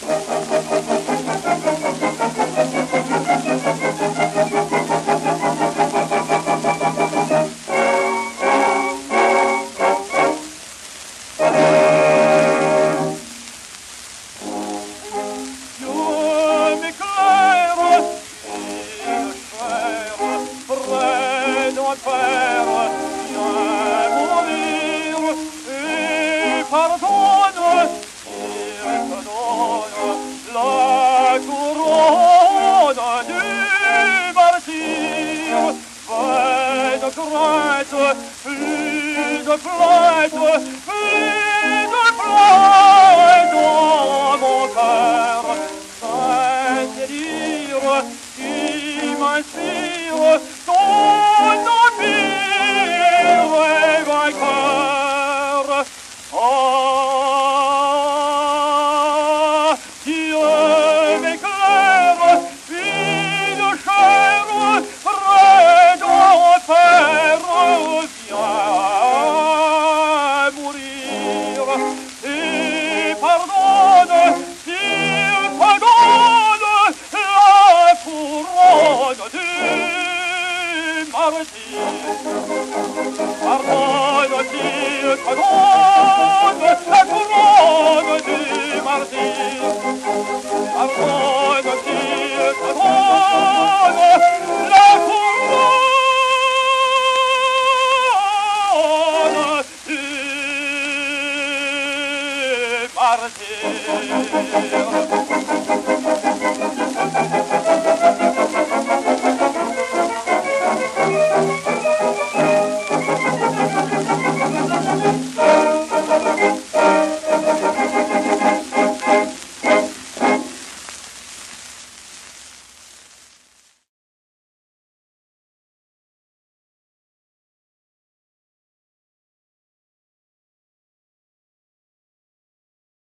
Pardonne, il te donne la couronne du martyre. Fais de crainte, plus de plainte, plus de plainte dans mon cœur. Saint délire qui m'inspire ton empire est vainqueur. Oh, Dieu m'éclaire, fille de chair, près d'enfer, viens mourir et pardonne, s'il te donne la couronne du martyre. Pardonne, s'il te donne la couronne du martyre. Pardonne, s'il te donne la couronne du martyre.